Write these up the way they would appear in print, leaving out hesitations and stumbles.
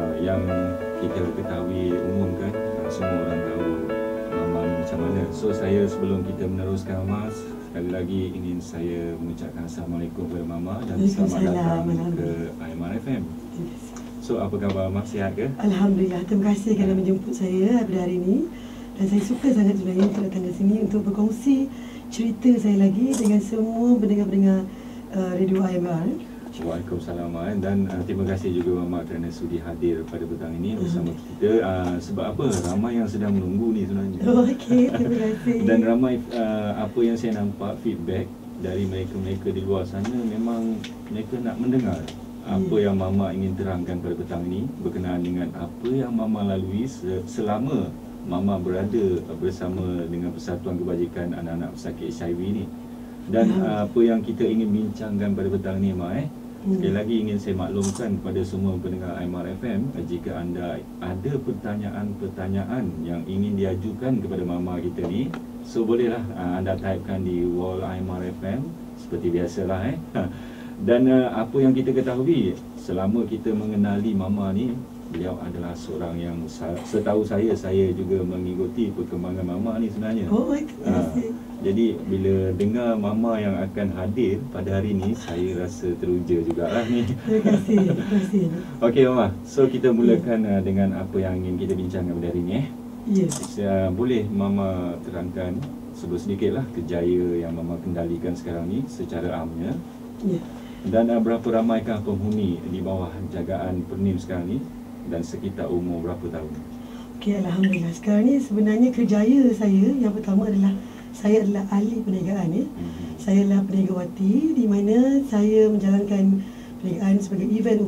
yang kita ketahui umum kan, semua orang tahu Mama ni macam mana. So saya sebelum kita meneruskan Mama, sekali lagi ingin saya mengucapkan Assalamualaikum kepada Mama dan selamat datang ke AIMAR FM. So apa khabar Mama, sihat ke? Alhamdulillah, terima kasih kerana menjemput saya pada hari ini. Dan saya suka sangat sebenarnya untuk datang ke sini untuk berkongsi cerita saya lagi dengan semua pendengar-pendengar Radio AIMAR. Waalaikumsalam dan terima kasih juga Mama kerana sudi hadir pada petang ini bersama kita. Sebab apa? Ramai yang sedang menunggu ni sebenarnya. Oh, okey, terima kasih. Dan ramai apa yang saya nampak feedback dari mereka-mereka di luar sana, memang mereka nak mendengar apa yang Mama ingin terangkan pada petang ini berkenaan dengan apa yang Mama lalui selama Mama berada bersama dengan Persatuan Kebajikan Anak-anak Pesakit HIV ini. Dan apa yang kita ingin bincangkan pada petang ini Mak, sekali lagi ingin saya maklumkan kepada semua pendengar AIMAR FM, jika anda ada pertanyaan-pertanyaan yang ingin diajukan kepada Mama kita ni, so bolehlah anda typekan di wall AIMAR FM seperti biasalah. Dan apa yang kita ketahui selama kita mengenali Mama ni, beliau adalah seorang yang setahu saya juga mengikuti perkembangan Mama ni sebenarnya. Oh, terima kasih. Jadi bila dengar Mama yang akan hadir pada hari ini, saya rasa teruja jugalah ni. Terima kasih, terima kasih. Okey Mama, so kita mulakan dengan apa yang ingin kita bincangkan pada hari ini. Boleh Mama terangkan sedikitlah kejaya yang Mama kendalikan sekarang ni secara amnya. Dan berapa ramaikah penghuni di bawah jagaan Pernim sekarang ni dan sekitar umur berapa tahun? Okey, Alhamdulillah. Sekarang ni sebenarnya kejaya saya yang pertama adalah saya adalah ahli perniagaan. Saya adalah perniagawati di mana saya menjalankan perniagaan sebagai event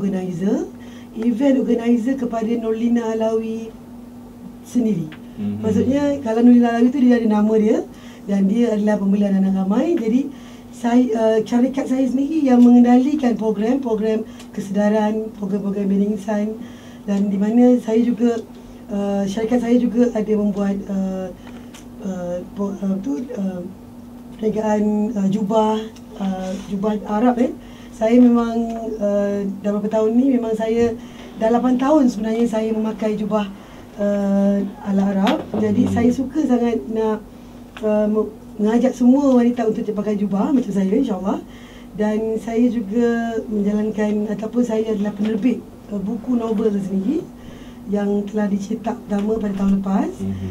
organizer kepada Nurlina Alawi sendiri. Maksudnya kalau Nurlina Alawi tu dia ada nama dia dan dia adalah pembela anak ramai. Jadi saya syarikat saya sendiri yang mengendalikan program-program kesedaran, program-program bina insan, dan di mana saya juga syarikat saya juga ada membuat perniagaan jubah Arab. Saya memang dalam beberapa tahun ni memang saya dah 8 tahun sebenarnya saya memakai jubah ala Arab. Jadi saya suka sangat nak mengajak semua wanita untuk pakai jubah macam saya, insyaAllah. Dan saya juga menjalankan ataupun saya adalah penerbit buku novel sendiri yang telah dicetak pertama pada tahun lepas.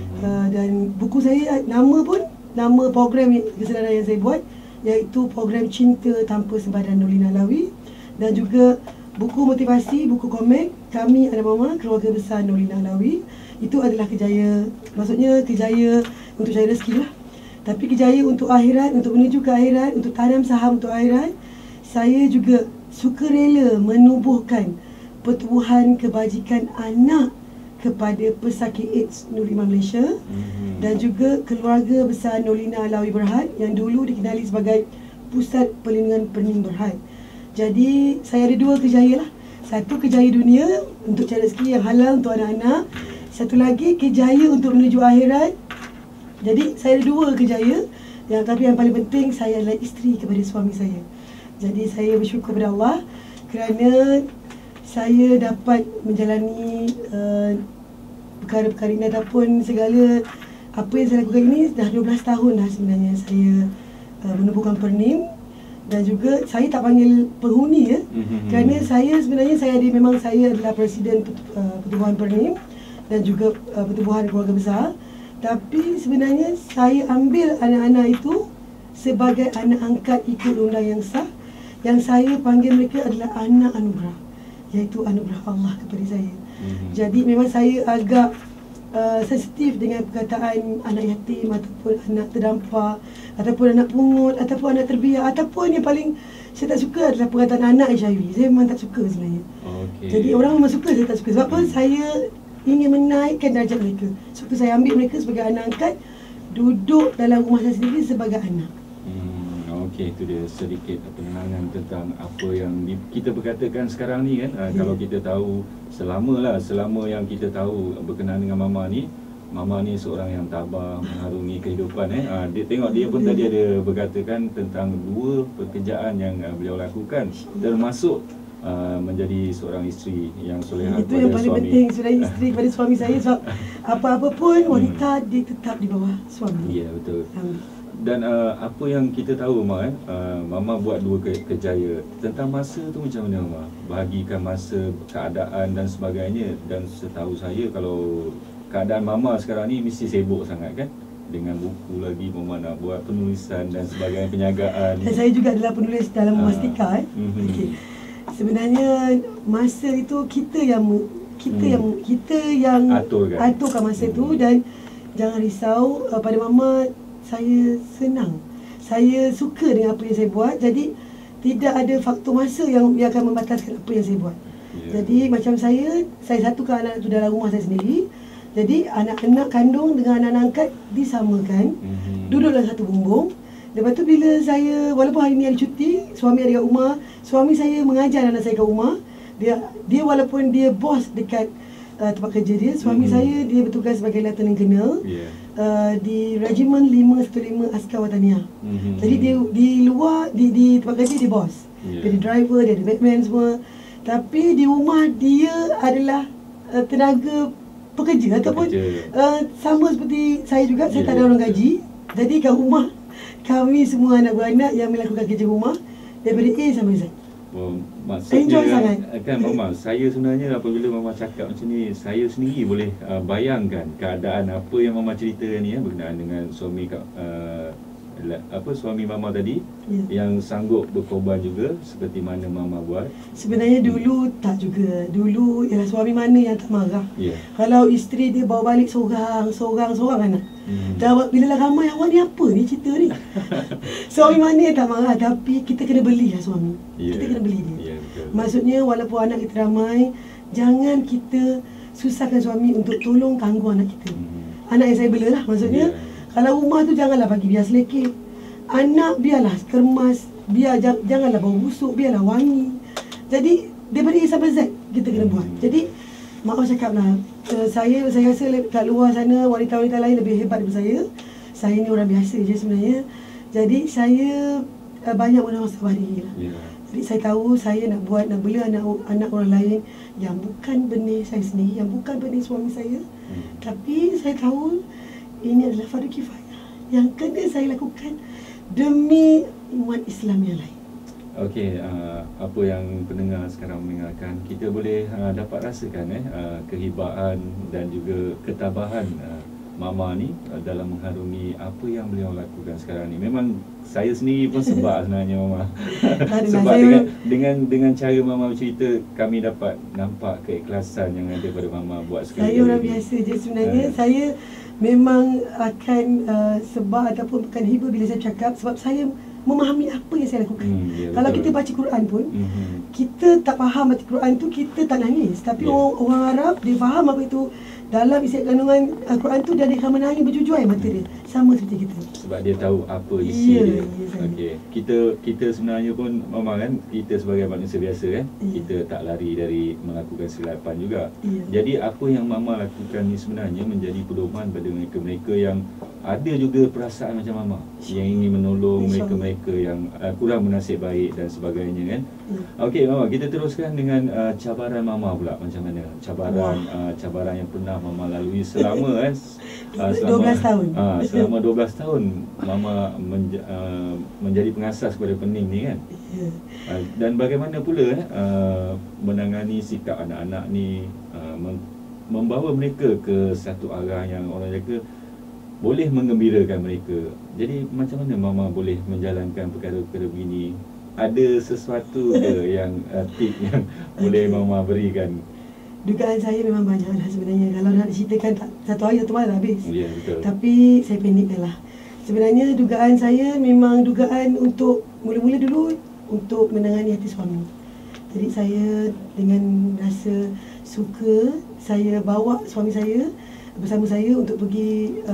Dan buku saya nama program kesedaran yang saya buat iaitu program Cinta Tanpa Sempadan Nurlina Alawi, dan juga buku motivasi, buku komik Kami Anak Mama Keluarga Besar Nurlina Alawi. Itu adalah kejaya, maksudnya kejaya untuk cari rezeki lah, tapi kejaya untuk akhirat, untuk menuju ke akhirat, untuk tanam saham untuk akhirat. Saya juga sukarela menubuhkan pertubuhan kebajikan anak kepada pesakit AIDS Nur Iman Malaysia dan juga keluarga besar Nurlina Alawi Berhad yang dulu dikenali sebagai Pusat Perlindungan Pernim Berhad. Jadi saya ada dua kejaya lah. Satu kejaya dunia untuk cari rezeki yang halal untuk anak-anak. Satu lagi kejaya untuk menuju akhirat. Jadi saya ada dua kejaya, tapi yang paling penting saya adalah isteri kepada suami saya. Jadi saya bersyukur kepada Allah kerana saya dapat menjalani perkara-perkara ini ataupun segala apa yang saya lakukan ini. Dah 12 tahun dah sebenarnya saya menubuhkan Pernim, dan juga saya tak panggil penghuni kerana saya sebenarnya memang saya adalah Presiden Pertubuhan Pernim dan juga Pertubuhan Keluarga Besar. Tapi sebenarnya saya ambil anak-anak itu sebagai anak angkat ikut undang yang sah. Yang saya panggil mereka adalah anak anugerah, iaitu anugerah Allah kepada saya. Jadi memang saya agak sensitif dengan perkataan anak yatim ataupun anak terdampar ataupun anak pungut ataupun anak terbiak, ataupun yang paling saya tak suka adalah perkataan anak HIV. Saya memang tak suka sebenarnya. Jadi orang memang suka, saya tak suka. Sebab apa? Saya ingin menaikkan darjat mereka. Sebab saya ambil mereka sebagai anak angkat, duduk dalam rumah saya sendiri sebagai anak. Okey, itu dia sedikit penerangan tentang apa yang kita berkatakan sekarang ni kan. Kalau kita tahu selama yang kita tahu berkenaan dengan Mama ni seorang yang tabah, mengarungi kehidupan. Dia tengok dia pun tadi ada berkatakan tentang dua pekerjaan yang beliau lakukan, termasuk menjadi seorang isteri yang solehah Itu yang kepada paling suami. penting, sebagai isteri kepada suami saya. Sebab apa-apa pun wanita dia tetap di bawah suami. Ya, betul. Alhamdulillah. Dan apa yang kita tahu Mak, Mama buat dua kerjaya. Tentang masa tu macam mana Mama? Bahagikan masa, keadaan dan sebagainya. Dan setahu saya kalau keadaan Mama sekarang ni mesti sibuk sangat kan? Dengan buku lagi, Mama nak buat penulisan dan sebagainya, penjagaan. Dan saya juga adalah penulis dalam Mastika. Okey. Sebenarnya masa itu kita yang aturkan masa itu. Dan jangan risau, pada Mama saya senang. Saya suka dengan apa yang saya buat. Jadi tidak ada faktor masa yang akan membataskan apa yang saya buat. Jadi macam saya satukan anak itu dalam rumah saya sendiri. Jadi anak-anak kandung dengan anak-anak angkat disamakan, duduk dalam satu bumbung. Lepas tu bila saya, walaupun hari ni hari cuti, suami ada kat rumah, suami saya mengajar anak saya kat rumah. Dia walaupun dia bos dekat tempat kerja dia, suami saya dia bertugas sebagai Lieutenant Colonel di Regimen 515 Askar Wataniah. Jadi dia di luar, di tempat kerja dia bos. Dia ada driver, dia ada backman semua. Tapi di rumah dia adalah tenaga pekerja ataupun sama seperti saya juga. Saya tak ada orang gaji. Jadi kat rumah kami semua anak beranak yang melakukan kerja rumah daripada A sampai Z. Maksudnya Enjoy sangat. Kan Mama, saya sebenarnya apabila Mama cakap macam ni, saya sendiri boleh bayangkan keadaan apa yang Mama cerita ni berkenaan dengan suami suami Mama tadi yang sanggup berkorban juga seperti mana Mama buat. Sebenarnya dulu tak juga. Dulu ialah suami mana yang tak marah. Kalau isteri dia bawa balik seorang anak. Dah bila lah ramai, awak ni apa ni cerita ni? Suami mana yang tak marah, tapi kita kena belilah suami. Kita kena beli dia. Maksudnya walaupun anak kita ramai, jangan kita susahkan suami untuk tolong ganggu anak kita. Anak yang saya bela lah maksudnya. Kalau rumah tu janganlah bagi biar selekeh. Anak biarlah kemas, janganlah bau busuk, biarlah wangi. Jadi daripada A sampai Z kita kena buat. Jadi maaf cakaplah, saya rasa kat luar sana wanita-wanita lain lebih hebat daripada saya. Saya ni orang biasa je sebenarnya. Jadi saya banyak bermuhasabah diri lah. Jadi saya tahu saya nak bela anak orang lain yang bukan benih saya sendiri, yang bukan benih suami saya. Tapi saya tahu ini adalah fardu kifayah yang kena saya lakukan demi umat Islam yang lain. Okey, apa yang pendengar sekarang mendengarkan, kita boleh dapat rasakan kehibaan dan juga ketabahan Mama ni dalam mengharungi apa yang beliau lakukan sekarang ni. Memang saya sendiri pun sebab sebenarnya Mama. Sebab dengan cara Mama bercerita, kami dapat nampak keikhlasan yang ada pada Mama buat sekarang. Saya orang biasa je sebenarnya. Saya memang akan sebab ataupun bukan hibur bila saya cakap, sebab saya memahami apa yang saya lakukan. Kalau kita baca Quran pun, kita tak faham baca Quran tu, kita tak nangis. Tapi orang Arab, dia faham apa itu. Dalam isi kandungan Al-Quran tu dia akan menangis berjujuai mata dia. Sama seperti kita. Sebab dia tahu apa isi dia. Okey. Kita sebenarnya pun Mama kan, kita sebagai manusia biasa kan, kita tak lari dari melakukan kesilapan juga. Jadi apa yang Mama lakukan ni sebenarnya menjadi pedoman pada mereka-mereka yang ada juga perasaan macam Mama, yang ingin menolong mereka-mereka yang kurang bernasib baik dan sebagainya kan. Okey Mama, kita teruskan dengan cabaran Mama pula. Macam mana cabaran yang pernah Mama lalui selama 12 tahun. Selama 12 tahun Mama menjadi pengasas kepada Pening ni kan. Dan bagaimana pula menangani sikap anak-anak ni, membawa mereka ke satu arah yang orang kata boleh menggembirakan mereka. Jadi macam mana Mama boleh menjalankan perkara-perkara begini? Ada sesuatu ke yang tip yang boleh Mama berikan? Dugaan saya memang banyak lah sebenarnya. Kalau nak diceritakan satu hari satu malam habis. Betul. Tapi saya pendekkan lah. Sebenarnya dugaan saya memang dugaan untuk mula-mula dulu untuk menangani hati suami. Jadi saya dengan rasa suka, saya bawa suami saya bersama saya untuk pergi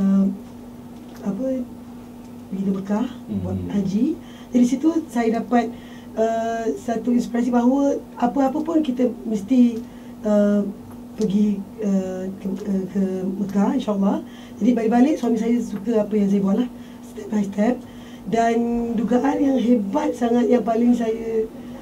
pergi ke Mekah buat haji. Jadi situ saya dapat satu inspirasi bahawa apa-apa pun kita mesti pergi ke Mekah insyaAllah. Jadi balik-balik suami saya suka apa yang saya buat lah, step by step. Dan dugaan yang hebat sangat yang paling saya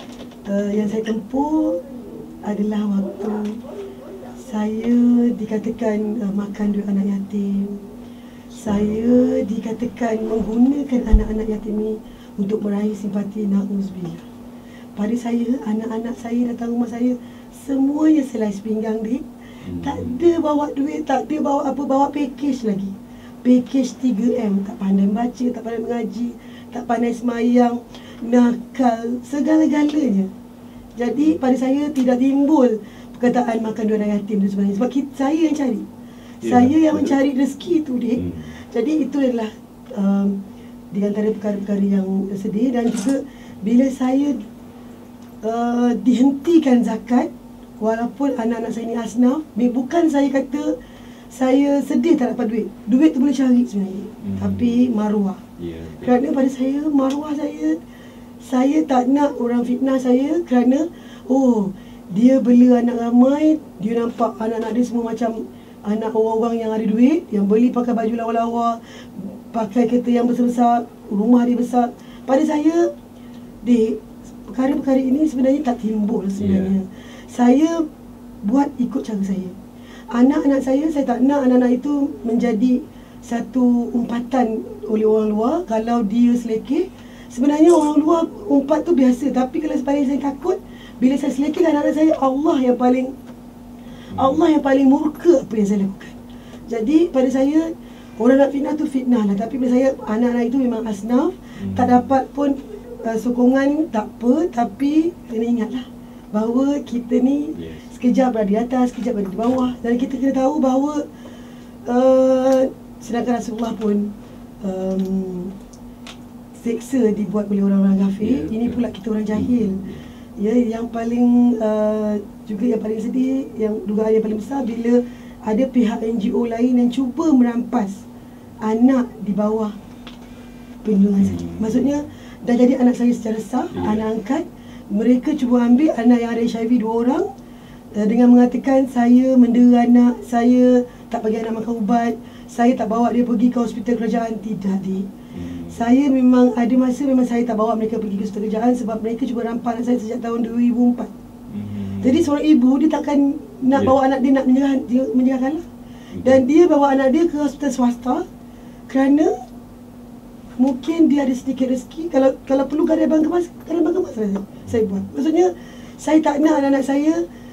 yang saya tempuh adalah waktu saya dikatakan makan duit anak yatim. Saya dikatakan menggunakan anak-anak yatim ini untuk meraih simpati, na'udzubillah. Pada saya, anak-anak saya datang rumah saya, semuanya selai sepinggang dik. Tak ada bawa duit, tak ada bawa apa, bawa package lagi. Package 3M, tak pandai baca, tak pandai mengaji, tak pandai semayang, nakal, segala-galanya. Jadi pada saya tidak timbul perkataan makan duit anak yatim tu sebenarnya. Sebab saya yang cari. Saya yang mencari rezeki tu dik. Jadi itu adalah di antara perkara-perkara yang sedih. Dan juga bila saya dihentikan zakat, walaupun anak-anak saya ni asnaf, bukan saya kata saya sedih tak dapat duit. Duit tu boleh cari sebenarnya. Tapi maruah. Kerana pada saya, maruah saya tak nak orang fitnah saya kerana dia bela anak ramai, dia nampak anak-anak dia semua macam anak orang-orang yang ada duit, yang beli pakai baju lawa-lawa, pakai kereta yang besar-besar, rumah dia besar. Pada saya, perkara-perkara ini sebenarnya tak timbul sebenarnya. Saya buat ikut cara saya. Anak-anak saya tak nak anak-anak itu menjadi satu umpatan oleh orang luar. Kalau dia selekeh, sebenarnya orang luar umpat tu biasa. Tapi kalau sebenarnya saya takut, bila saya selekeh anak-anak saya, Allah yang paling murka apa yang saya lakukan. Jadi pada saya, orang nak fitnah tu fitnah lah. Tapi pada saya, anak-anak itu memang asnaf. Tak dapat pun sokongan, tak apa. Tapi kena ingatlah bahawa kita ni sekejap berada di atas, sekejap berada di bawah. Dan kita kena tahu bahawa sedangkan Rasulullah pun seksa dibuat oleh orang-orang kafir. Ini pula kita orang jahil. Ya, yang paling juga yang paling sedih, yang dugaan yang paling besar bila ada pihak NGO lain yang cuba merampas anak di bawah perlindungan saya. Maksudnya dah jadi anak saya secara sah, anak angkat. Mereka cuba ambil anak yang ada HIV 2 orang dengan mengatakan saya mendera anak, saya tak bagi anak makan ubat, saya tak bawa dia pergi ke hospital kerajaan. Tidak, dik. Saya memang ada masa memang saya tak bawa mereka pergi ke hospital kerajaan sebab mereka cuba rampas anak saya sejak tahun 2004. Jadi seorang ibu dia takkan nak bawa anak dia nak menyerahkan lah. Dan dia bawa anak dia ke hospital swasta kerana mungkin dia ada sedikit rezeki. Kalau perlu gadai bank kemas saya buat. Maksudnya saya tak nak anak-anak saya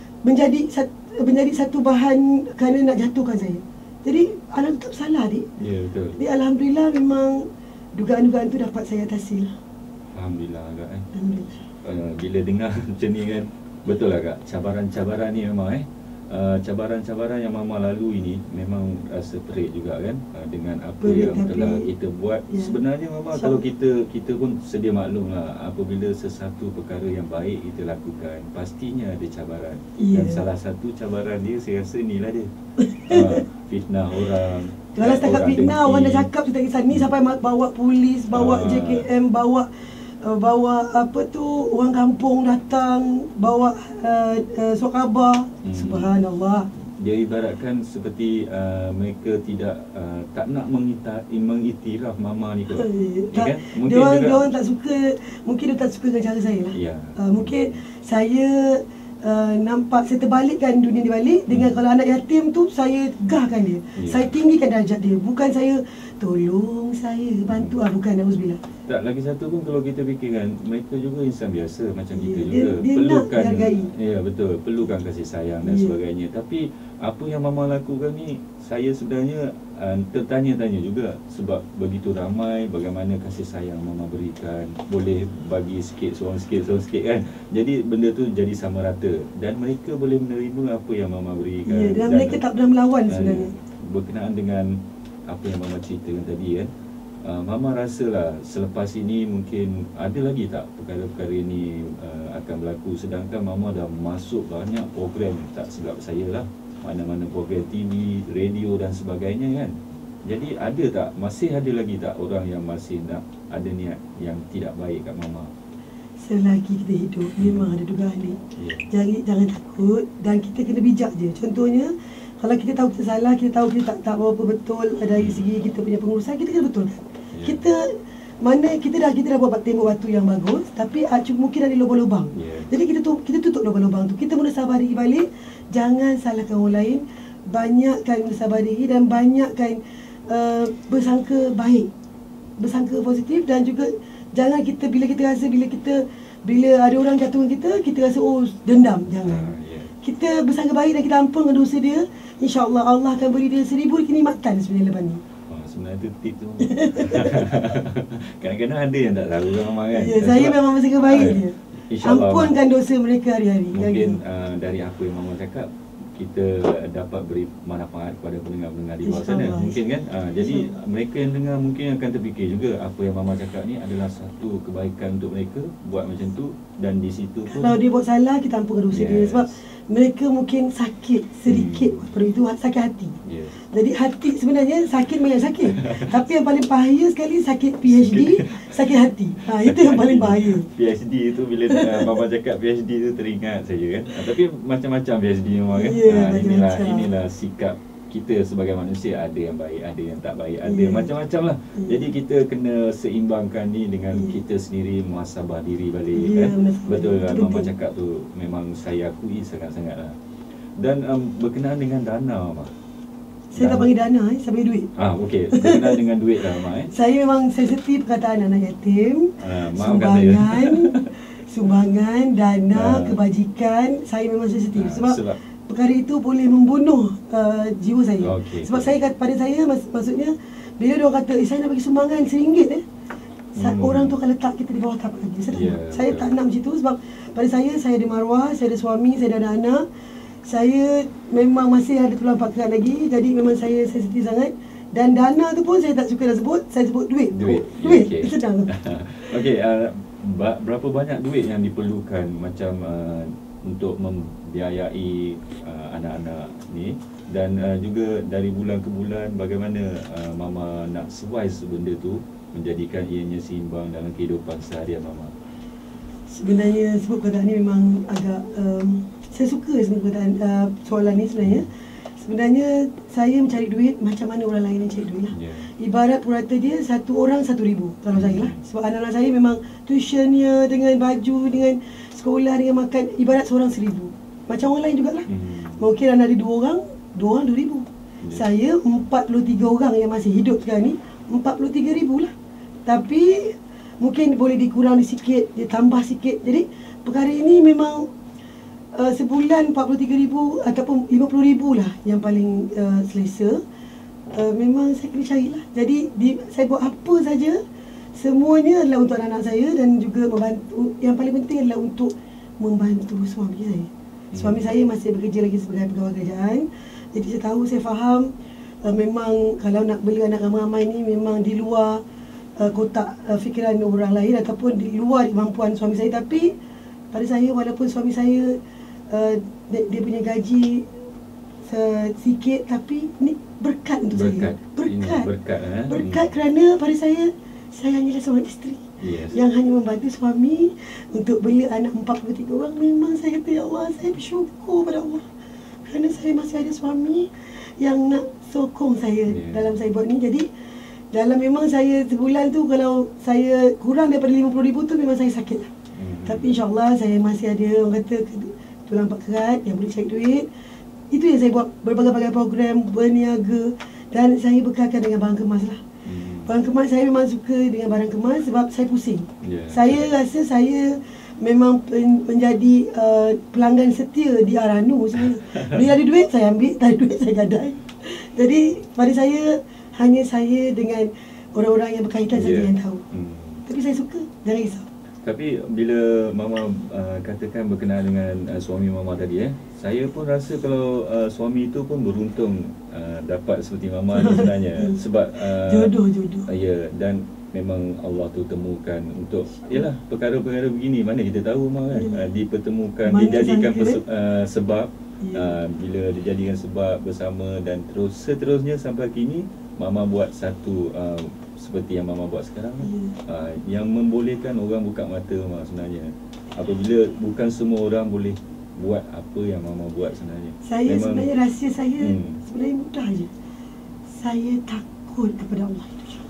menjadi satu bahan kerana nak jatuhkan saya. Jadi anak tetap salah, dik. Ya, betul. Jadi alhamdulillah memang dugaan-dugaan tu dapat saya atasi lah. Alhamdulillah agak Alhamdulillah. Bila dengar macam ni kan, betul lah kak, cabaran-cabaran ni memang cabaran-cabaran yang mama lalu ini memang rasa perit juga kan, dengan apa Perit, yang telah kita buat. Sebenarnya mama, kalau kita pun sedia maklum lah, apabila sesuatu perkara yang baik kita lakukan, pastinya ada cabaran. Dan salah satu cabaran dia, saya rasa inilah dia. Fitnah orang. Kalau setakat fitnah, orang dah cakap kita kisah ni sampai bawa polis, bawa JKM, bawa apa tu, orang kampung datang, bawa surat khabar. Subhanallah. Dia ibaratkan seperti mereka tak nak mengiktiraf mama ni kot. Kan? Mungkin dia orang tak suka, mungkin dia tak suka dengan cara saya lah. Mungkin saya nampak saya terbalikkan dunia dia balik dengan kalau anak yatim tu saya gahkan dia. Saya tinggikan darjat dia. Bukan saya tolong saya, bantu bukan, auzubillah. Tak, lagi satu pun kalau kita fikirkan, mereka juga insan biasa macam kita juga. Dia Perlukan, nak dihargai. ya betul, perlukan kasih sayang dan sebagainya. Tapi apa yang mama lakukan ni, saya sebenarnya tertanya-tanya juga. Sebab begitu ramai, bagaimana kasih sayang mama berikan. Boleh bagi sikit, seorang sikit kan. Jadi benda tu jadi sama rata. Dan mereka boleh menerima apa yang mama berikan. Dan mereka tak pernah melawan sebenarnya. Berkenaan dengan apa yang mama ceritakan tadi kan, mama rasalah selepas ini mungkin ada lagi tak perkara-perkara ini akan berlaku. Sedangkan mama dah masuk banyak program, tak silap saya lah, mana-mana program TV, radio dan sebagainya kan. Jadi ada tak, masih ada lagi tak orang yang masih nak ada niat yang tidak baik kat mama? Selagi kita hidup, memang ada dugaan ni. Jangan takut dan kita kena bijak je. Contohnya, kalau kita tahu kita salah, kita tahu kita tak berapa betul dari segi kita punya pengurusan, kita kena betulkan. Kita mana kita dah buat tembok batu yang bagus, tapi mungkin ada lubang-lubang. Jadi kita tutup lubang-lubang tu. Kita mula sabar diri balik, jangan salahkan orang lain, banyakkan bersabar diri dan banyakkan bersangka baik, bersangka positif, dan juga jangan kita bila ada orang jatuhkan kita rasa dendam. Jangan. Kita bersangka baik dan kita ampunkan dosa dia, insya-Allah Allah akan beri dia 1000 kenikmatan sebenarnya lepas ni. Sebenarnya tu tip tu. Kadang-kadang ada yang tak tahu kan Mama kan. Ya, saya memang bersangka baik dia. Ampunkan dosa mereka hari-hari. Mungkin dari apa yang Mama cakap, kita dapat beri manfaat kepada pendengar-pendengar di luar sana. Mungkin kan. Jadi mereka yang dengar mungkin akan terfikir juga apa yang Mama cakap ni adalah satu kebaikan untuk mereka buat macam tu, dan di situ pun kalau dia buat salah, kita ampunkan dosa dia. Sebab mereka mungkin sakit sedikit, perlu itu sakit hati. Jadi hati sebenarnya sakit banyak sakit. Tapi yang paling bahaya sekali sakit PhD, sakit hati. Itu yang paling bahaya. PhD tu bila Mama cakap PhD tu teringat saja kan. Tapi macam-macam PhD memang kan. Inilah sikap kita sebagai manusia, ada yang baik, ada yang tak baik, ada macam-macam lah. Jadi kita kena seimbangkan ni dengan kita sendiri, muhasabah diri balik kan. Betul kan Mama cakap tu, memang saya akui sangat-sangat lah. Dan berkenaan dengan dana Mama. Saya tak panggil dana, saya panggil duit. Okey. Berkenaan dengan duit lah Mama. Saya memang sensitif perkataan anak yatim, sumbangan, dana, kebajikan, saya memang sensitif. Sebab perkara itu boleh membunuh jiwa saya. Sebab saya pada saya maksudnya bila dia orang kata saya nak bagi sumbangan RM1 orang tu akan letak kita di bawah tapak kaki. Saya tak nak macam tu, sebab pada saya ada maruah, saya ada suami, saya ada anak. Saya memang masih ada tulang pakaian lagi, jadi memang saya sensitif sangat. Dan dana tu pun saya tak suka dah sebut, saya sebut duit. Duit. Sedang. Okey, berapa banyak duit yang diperlukan macam untuk membiayai anak-anak ni, dan juga dari bulan ke bulan bagaimana Mama nak survive benda tu, menjadikan ianya seimbang dalam kehidupan seharian Mama? Sebenarnya sebut perkataan ni memang agak saya suka sebenarnya soalan ni sebenarnya. Sebenarnya saya mencari duit macam mana orang lain yang cari duit lah. Ibarat purata dia satu orang 1,000 kalau saya lah. Sebab anak-anak saya memang tuitionnya dengan baju, dengan sekolah, dengan makan, ibarat seorang 1,000. Macam orang lain jugalah. Mungkin anak ada 2 orang 2,000. Saya 43 orang yang masih hidup sekarang ni, 43,000 lah. Tapi mungkin boleh dikurang sikit, dia tambah sikit. Jadi perkara ini memang sebulan 43,000 ataupun 50,000 lah yang paling selesa. Memang saya kena carilah. Jadi saya buat apa saja, semuanya adalah untuk anak-anak saya, dan juga membantu. Yang paling penting adalah untuk membantu suami saya. Suami saya masih bekerja lagi sebagai pegawai kerajaan. Jadi saya tahu, saya faham memang kalau nak beli anak ramai-ramai ni memang di luar kotak fikiran orang lain ataupun di luar kemampuan suami saya. Tapi pada saya, walaupun suami saya dia punya gaji sikit, tapi ni berkat untuk saya. Berkat kerana pada saya hanyalah seorang isteri yang hanya membantu suami untuk beli anak 43 orang. Memang saya kata, ya Allah, saya bersyukur pada Allah kerana saya masih ada suami yang nak sokong saya dalam saya buat ni. Jadi dalam memang saya sebulan tu kalau saya kurang daripada 50,000 tu memang saya sakit lah. Tapi insyaAllah saya masih ada orang kata tulang kerat yang boleh cari duit. Itu yang saya buat, berbagai-bagai program berniaga, dan saya bekalkan dengan barang kemas lah. Barang kemas saya memang suka dengan barang kemas sebab saya pusing. Saya rasa saya memang menjadi pelanggan setia di Aranu sebenarnya. Bila ada duit saya ambil, tak ada duit saya gadai. Jadi pada saya, hanya saya dengan orang-orang yang berkaitan saja yang tahu. Tapi saya suka, jangan risau. Tapi bila Mama katakan berkenaan dengan suami Mama tadi, saya pun rasa kalau suami itu pun beruntung dapat seperti Mama ni sebenarnya. Sebab jodoh. Ya, dan memang Allah tu temukan untuk perkara-perkara begini. Mana kita tahu Mama kan, dipertemukan, dijadikan sebab. Bila dijadikan sebab bersama, dan seterusnya sampai kini Mama buat satu seperti yang Mama buat sekarang, yang membolehkan orang buka mata Mama sebenarnya. Apabila bukan semua orang boleh buat apa yang Mama buat sebenarnya. Saya sebenarnya rahsia saya sebenarnya mudah je. Saya takut kepada Allah itu.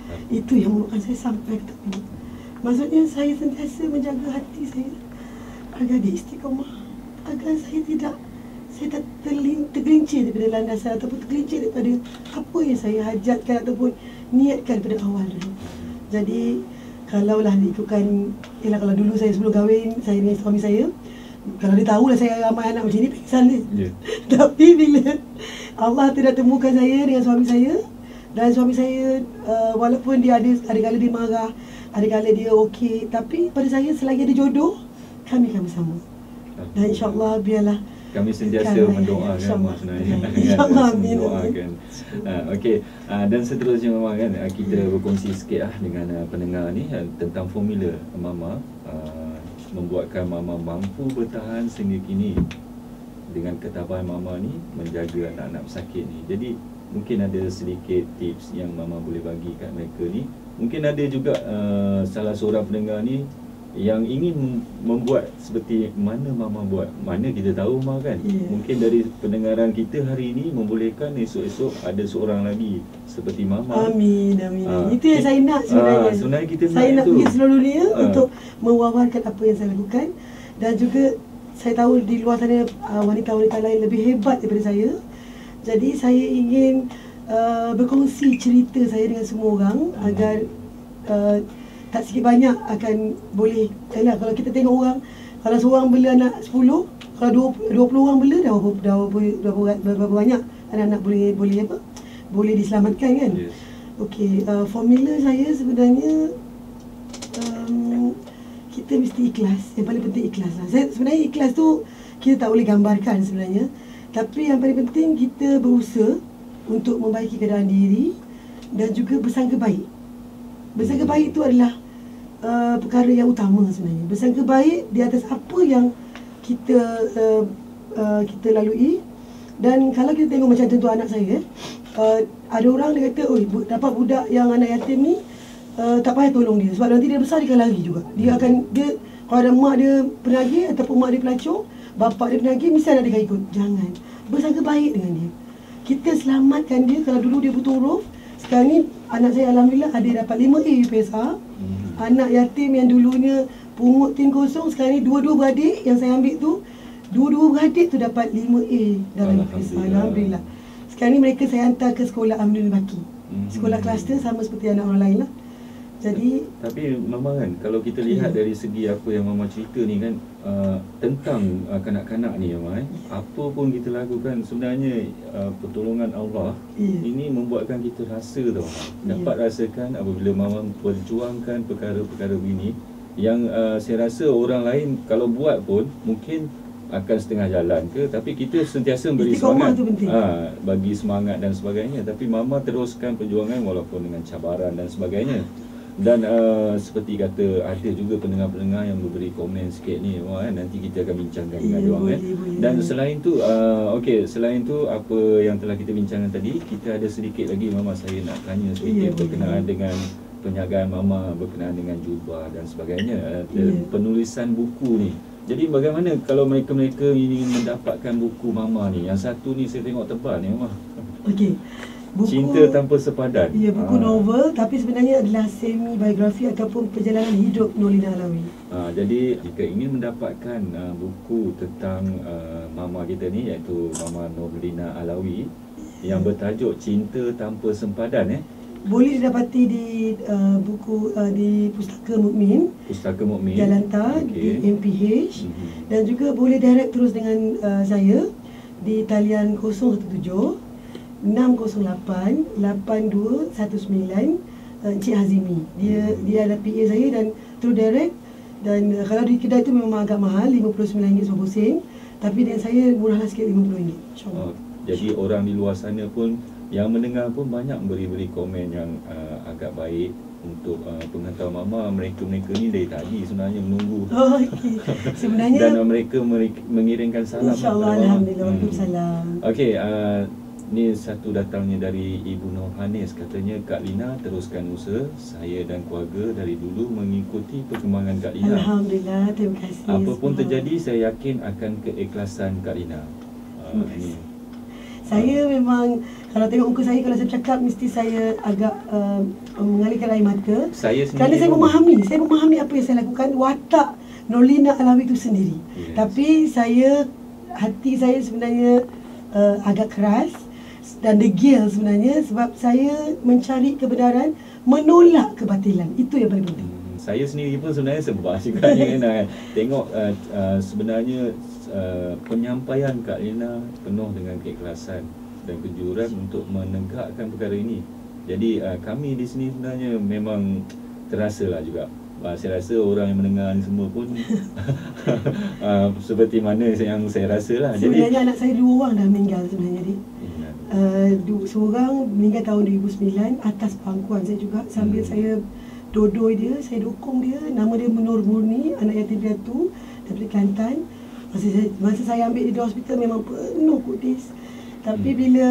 Itu yang membuatkan saya sampai ke tahap ini. Maksudnya saya sentiasa menjaga hati saya agar dia istiqamah, agar saya tak tergelincir daripada landasan ataupun tergelincir daripada apa yang saya hajatkan ataupun niatkan pada awal dulu. Jadi kalaulah diikutkan, kalau dulu saya sebelum kahwin, saya dengan suami saya, kalau dia tahulah saya ramai anak macam ni, pengsan dia. Yeah. Tapi bila Allah tidak temukan saya dengan suami saya, dan suami saya walaupun dia ada-kala dia marah, ada-kala dia okey, tapi pada saya selagi ada jodoh, kami akan bersama. Dan insyaAllah biarlah kami sentiasa mendoakan sebenarnya. InsyaAllah, mendoakan. Okey, dan seterusnya Mama kan, kita berkongsi sikit dengan pendengar ni tentang formula Mama membuatkan Mama mampu bertahan sehingga kini dengan ketabahan Mama ni menjaga anak-anak pesakit ni. Jadi mungkin ada sedikit tips yang Mama boleh bagi kat mereka ni. Mungkin ada juga salah seorang pendengar ni yang ingin membuat seperti mana Mama buat. Mana kita tahu Mama kan, mungkin dari pendengaran kita hari ini membolehkan esok-esok ada seorang lagi seperti Mama. Amin, amin. Itu yang saya nak sebenarnya. Sebenarnya kita saya nak pergi seluruh dunia untuk mewawarkan apa yang saya lakukan. Dan juga saya tahu di luar sana wanita-wanita lain lebih hebat daripada saya. Jadi saya ingin berkongsi cerita saya dengan semua orang agar tak sikit banyak akan boleh. Kalau kita tengok orang, kalau seorang bela anak 10, kalau 20 orang bela, dah berapa banyak anak-anak boleh diselamatkan kan. Yes. Okey, formula saya sebenarnya kita mesti ikhlas. Yang paling penting ikhlas lah. Sebenarnya ikhlas tu kita tak boleh gambarkan sebenarnya. Tapi yang paling penting kita berusaha untuk membaiki keadaan diri dan juga bersangka baik. Bersangka baik itu adalah perkara yang utama sebenarnya. Bersangka baik di atas apa yang kita lalui. Dan kalau kita tengok macam contoh anak saya, ada orang dia kata, dapat budak yang anak yatim ni, tak payah tolong dia. Sebab nanti dia besar dia akan lari juga. Dia kalau ada mak dia penagih ataupun mak dia pelacur, bapak dia penagih, mesti anak dia akan ikut. Jangan. Bersangka baik dengan dia. Kita selamatkan dia. Kalau dulu dia butuh huruf, sekarang ni anak saya alhamdulillah ada dapat 5A UPSR. Anak yatim yang dulunya pungut tin kosong, sekarang ni dua-dua beradik yang saya ambil tu, dua-dua beradik tu dapat 5A dalam UPSR. Alhamdulillah. Sekarang ni mereka saya hantar ke sekolah Aminul Baki. Sekolah kluster sama seperti anak orang lain lah. Jadi tapi Mama kan, kalau kita lihat dari segi apa yang Mama cerita ni kan, tentang kanak-kanak ni Mama, apa pun kita lakukan sebenarnya pertolongan Allah ini membuatkan kita rasa dapat rasakan apabila Mama perjuangkan perkara-perkara begini yang saya rasa orang lain kalau buat pun mungkin akan setengah jalan ke, tapi kita sentiasa beri semangat, bagi semangat dan sebagainya. Tapi Mama teruskan perjuangan walaupun dengan cabaran dan sebagainya. Dan seperti kata, ada juga pendengar-pendengar yang memberi komen sikit ni kan, nanti kita akan bincangkan dengan diorang kan. Dan selain tu selain tu apa yang telah kita bincangkan tadi, kita ada sedikit lagi Mama, saya nak tanya sedikit berkenaan dengan penjagaan Mama berkenaan dengan jubah dan sebagainya, penulisan buku ni. Jadi bagaimana kalau mereka-mereka ingin mendapatkan buku Mama ni? Yang satu ni saya tengok tebal ni Mama. Okey. Buku, Cinta Tanpa Sepadan. Ya, buku novel tapi sebenarnya adalah semi biografi ataupun perjalanan hidup Nurlina Alawi. Jadi jika ingin mendapatkan buku tentang Mama kita ni, iaitu Mama Nurlina Alawi yang bertajuk Cinta Tanpa Sempadan, boleh didapati di buku di Pustaka Mukmin, Jalan Tar, di MPH. Dan juga boleh direct terus dengan saya di talian 017 608 8219 Encik Hazimi. Dia adalah PA saya dan through direct. Dan kalau di kedai tu memang agak mahal, RM59 tapi dengan saya murahlah sikit, RM50, insyaAllah. Jadi orang di luar sana pun yang mendengar pun banyak beri komen yang agak baik untuk penghantar Mama. Mereka ni dari tadi sebenarnya menunggu. Sebenarnya dan mereka mengirimkan salam. InsyaAllah, alhamdulillah. Waalaikumsalam. Okey, ni satu datangnya dari Ibu Nurhanis, katanya, Kak Lina teruskan usaha. Saya dan keluarga dari dulu mengikuti perkembangan Kak Lina. Alhamdulillah, terima kasih. Apapun terjadi, saya yakin akan keikhlasan Kak Lina. Saya memang Kalau tengok muka saya, kalau saya bercakap mesti saya agak mengalirkan air mata. Saya sendiri Kerana saya memahami apa yang saya lakukan, watak Nurlina Alawi itu sendiri. Yes. Tapi hati saya sebenarnya agak keras dan degil sebenarnya, sebab saya mencari kebenaran, menolak kebatilan. Itu yang paling penting. Saya sendiri pun sebenarnya sebab juga kan tengok sebenarnya penyampaian Kak Lina penuh dengan keikhlasan dan kejujuran untuk menegakkan perkara ini. Jadi kami di sini sebenarnya memang terasalah juga. Saya rasa orang yang mendengar ni semua pun seperti mana yang saya rasalah. Sebenarnya anak saya 2 orang dah meninggal sebenarnya, Dik. Seorang meninggal tahun 2009 atas pangkuan saya juga, sambil saya dodoi dia, saya dukung dia. Nama dia Nur Murni, anak yatim piatu daripada Kelantan. Masa saya ambil dia di hospital memang penuh kudis. Tapi bila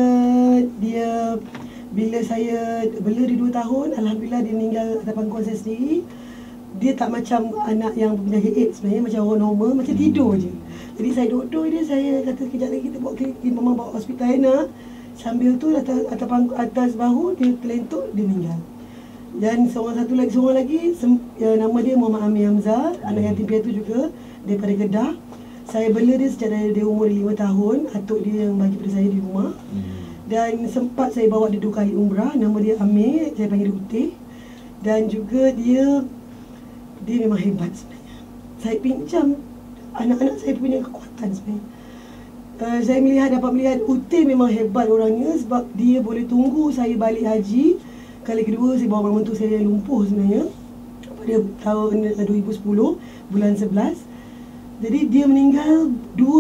saya bela dia 2 tahun, alhamdulillah dia meninggal atas pangkuan saya sendiri. Dia tak macam anak yang penyakit AIDS sebenarnya, macam orang normal, macam tidur je. Jadi saya dodoi dia, saya kata kejap lagi kita bawa mama bawa hospital nak. Sambil tu atas bahu dia kelentuk, dia meninggal. Dan seorang lagi nama dia Muhammad Amir Hamzah, anak yatim piatu juga daripada Kedah. Saya bela dia sejak dari dia umur 5 tahun, atuk dia yang bagi pada saya di rumah. Dan sempat saya bawa dia 2 kali umrah. Nama dia Amir, saya panggil dia Putih. Dan juga dia memang hebat sebenarnya. Saya pinjam anak-anak saya punya kekuatan sebenarnya. Saya dapat melihat Uti memang hebat orangnya, sebab dia boleh tunggu saya balik haji. Kali kedua saya bawa mak mentua saya lumpuh sebenarnya pada tahun 2010 bulan 11. Jadi dia meninggal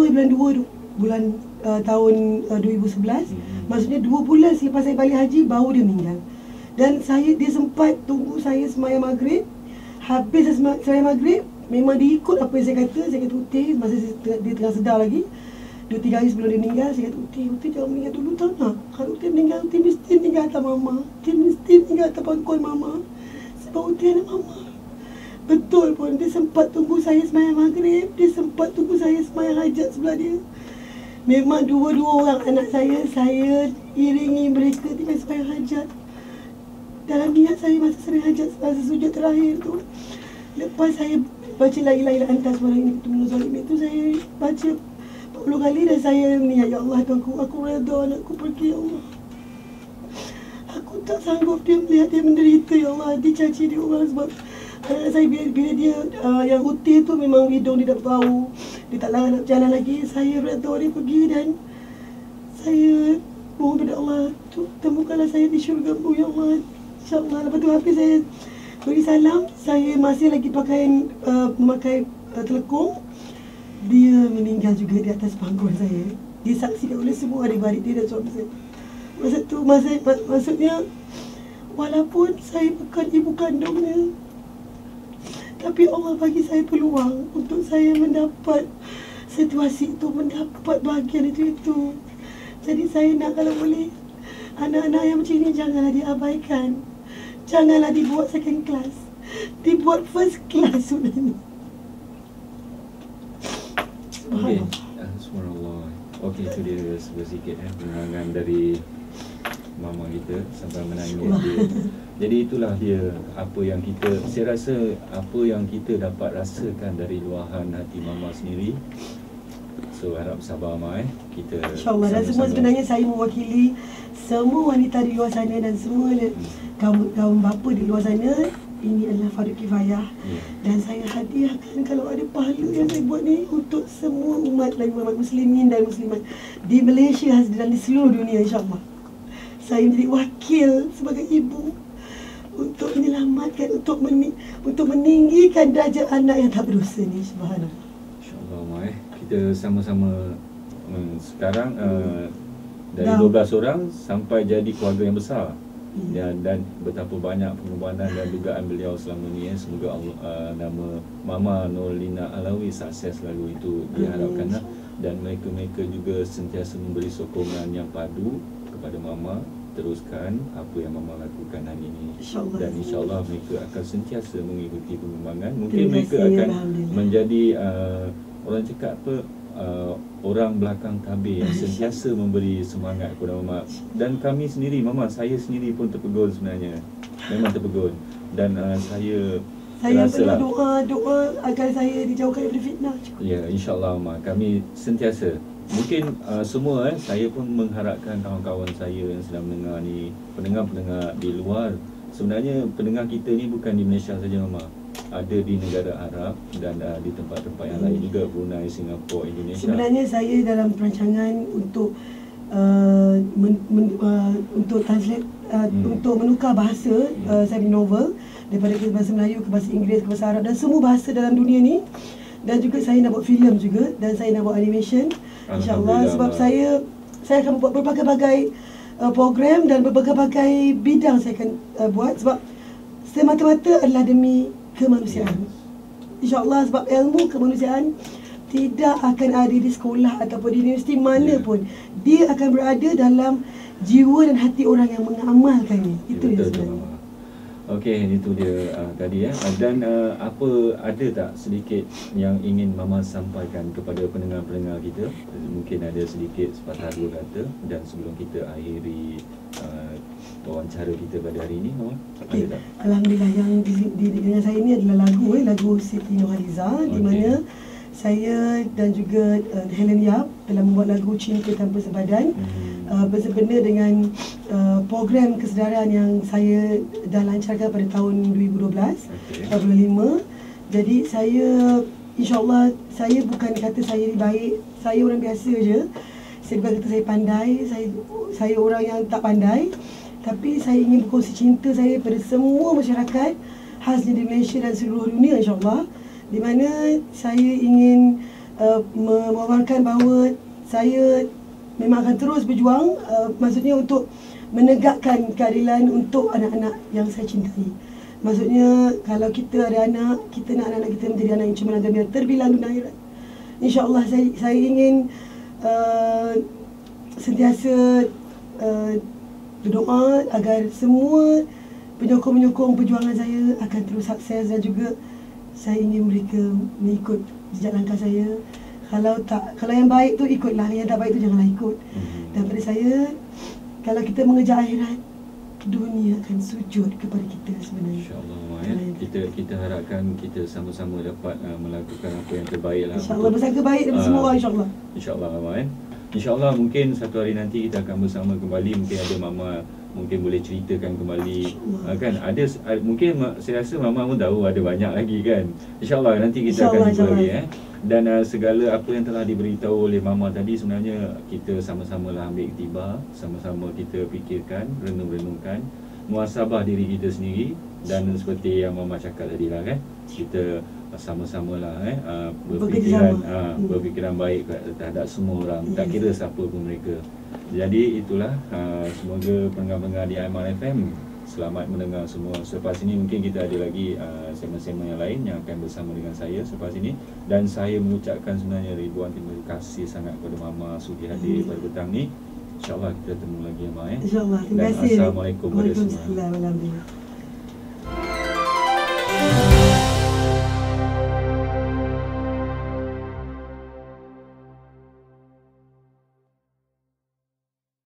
bulan tahun 2011. Maksudnya 2 bulan selepas saya balik haji baru dia meninggal. Dan dia sempat tunggu saya sembahyang maghrib. Habis sembahyang maghrib, memang dia ikut apa yang saya kata. Saya kata Uti, masa dia tengah sedar lagi, 2-3 hari sebelum dia meninggal, saya kata Uti jangan meninggal dulu, tahu tak? Kalau Uti meninggal, Uti mesti meninggal atas mama. Uti mesti meninggal atas pangkuan mama. Sebab Uti anak mama. Betul pun, dia sempat tunggu saya sembahyang maghrib. Dia sempat tunggu saya sembahyang hajat sebelah dia. Memang 2 orang anak saya iringi mereka dengan sembahyang hajat. Dalam niat saya masa sembahyang hajat, masa sujud terakhir tu, lepas saya baca la ilaha illa anta subhanaka inni kuntu minaz itu, saya baca 40 kali dan saya niat, ya Allah Tuhanku, aku redha anakku pergi, ya Allah. Aku tak sanggup dia melihat dia menderita, ya Allah. Dicaci dia orang sebab anak saya bila dia yang Uti tu memang hidung dia dah bau, dia tak nak berjalan lagi. Saya redha dia pergi dan saya mohon kepada Allah, temukanlah saya di syurga-Mu, ya Allah. InsyaAllah. Lepas tu habis saya beri salam, saya masih lagi memakai telekung. Dia meninggal juga di atas pangkuan saya. Disaksikan oleh semua adik-adik dia dan suami saya. Maksudnya walaupun saya bukan ibu kandungnya, tapi Allah bagi saya peluang untuk saya mendapat situasi itu, mendapat bahagian itu. Jadi saya nak, kalau boleh, anak-anak yang macam ini janganlah diabaikan. Janganlah dibuat second class, dibuat first class sebenarnya. Okey, subhanallah. Okey, itu dia sedikit penerangan dari mama kita sampai menangis dia. Jadi itulah dia saya rasa apa yang kita dapat rasakan dari luahan hati mama sendiri. So harap sabar Mai, kita InsyaAllah. Dan semua sebenarnya saya mewakili semua wanita di luar sana dan semua kaum bapa di luar sana. Ini adalah fardu kifayah. Dan saya hadiahkan kalau ada pahala yang saya buat ni untuk semua umat Nabi Muhammad, muslimin dan muslimat di Malaysia dan di seluruh dunia, insyaAllah. Saya menjadi wakil sebagai ibu untuk menyelamatkan, untuk meninggikan darjat anak yang tak berdosa ni, subhanallah. InsyaAllah Mai, kita sama-sama sekarang dari 12 orang sampai jadi keluarga yang besar. Dan betapa banyak pengorbanan dan dugaan beliau selama ni. Semoga Allah, nama Mama Nurlina Alawi sukses selalu, itu diharapkan. Dan mereka juga sentiasa memberi sokongan yang padu kepada Mama. Teruskan apa yang Mama lakukan hari ini, dan insyaAllah mereka akan sentiasa mengikuti pengembangan. Mungkin mereka akan menjadi orang cakap apa, orang belakang tabir yang sentiasa memberi semangat kepada Mama. Dan kami sendiri, Mama, saya sendiri pun terpegun sebenarnya. Memang terpegun. Dan saya perlu rasalah doa agar saya dijauhkan daripada fitnah. ya, insyaAllah Mama, kami sentiasa. Mungkin semua saya pun mengharapkan kawan-kawan saya yang sedang mendengar ni, pendengar-pendengar di luar. Sebenarnya pendengar kita ni bukan di Malaysia saja Mama. Ada di negara Arab dan di tempat-tempat yang lain juga, Brunei, Singapura, Indonesia. Sebenarnya saya dalam perancangan untuk untuk translate, untuk menukar bahasa saya punya novel daripada ke bahasa Melayu ke bahasa Inggeris ke bahasa Arab dan semua bahasa dalam dunia ni. Dan juga saya nak buat filem juga, dan saya nak buat animation, insyaAllah. Sebab saya akan buat berbagai-bagai program dan berbagai-bagai bidang saya akan buat. Sebab semata-mata adalah demi kemanusiaan, insyaAllah. Sebab ilmu kemanusiaan tidak akan ada di sekolah ataupun di universiti mana pun. Dia akan berada dalam jiwa dan hati orang yang mengamalkannya. Itu dia sebenarnya. Okey, itu dia tadi ya. Dan apa, ada tak sedikit yang ingin Mama sampaikan kepada pendengar-pendengar kita? Mungkin ada sedikit sepatah dua kata, dan sebelum kita akhiri wawancara kita pada hari ini, Mama, ada tak? Alhamdulillah, yang dengan saya ni adalah lagu Siti Nurhaliza, di mana saya dan juga Helen Yap telah membuat lagu Cinta Tanpa Sepadan bersempena dengan program kesedaran yang saya dah lancarkan pada tahun 2012, bulan 5. Jadi saya, insyaAllah, saya bukan kata saya baik, saya orang biasa je. Saya bukan kata saya pandai, saya orang yang tak pandai. Tapi saya ingin berkongsi cinta saya pada semua masyarakat, khasnya di Malaysia dan seluruh dunia, insyaAllah. Di mana saya ingin mewawarkan bahawa saya memang akan terus berjuang, maksudnya untuk menegakkan keadilan untuk anak-anak yang saya cintai. Maksudnya kalau kita ada anak, kita nak anak-anak kita menjadi anak yang cemerlang gembira, terbilang dunia akhirat. InsyaAllah saya ingin sentiasa berdoa agar semua penyokong-penyokong perjuangan saya akan terus sukses, dan juga saya ingin mereka mengikut jejak langkah saya. Kalau yang baik tu ikutlah, yang tak baik tu janganlah ikut. Dan pada saya, kalau kita mengejar akhirat, dunia akan sujud kepada kita sebenarnya. InsyaAllah, kita harapkan kita sama-sama dapat melakukan apa yang terbaik lah. InsyaAllah, bersangka baik dan semua orang, insyaAllah. InsyaAllah Mama, InsyaAllah mungkin satu hari nanti kita akan bersama kembali. Mungkin ada Mama mungkin boleh ceritakan kembali, kan ada mungkin saya rasa Mama pun tahu ada banyak lagi kan. InsyaAllah nanti kita akan jumpa lagi Dan segala apa yang telah diberitahu oleh Mama tadi, sebenarnya kita sama-sama lah ambil iktibar, sama-sama kita fikirkan, renung-renungkan, muhasabah diri kita sendiri. Dan seperti yang Mama cakap tadi lah kan, kita sama-sama lah berfikiran baik terhadap semua orang, tak kira siapa pun mereka. Jadi itulah, semoga pendengar-pendengar di Aiman FM selamat mendengar semua. Selepas ini mungkin kita ada lagi segmen-segmen yang lain yang akan bersama dengan saya selepas ini. Dan saya mengucapkan sebenarnya ribuan terima kasih sangat kepada Mama sudi hadir pada petang ni. InsyaAllah kita temu lagi Mama. InsyaAllah, terima kasih. Dan Assalamualaikum kepada semua. Waalaikumsalam.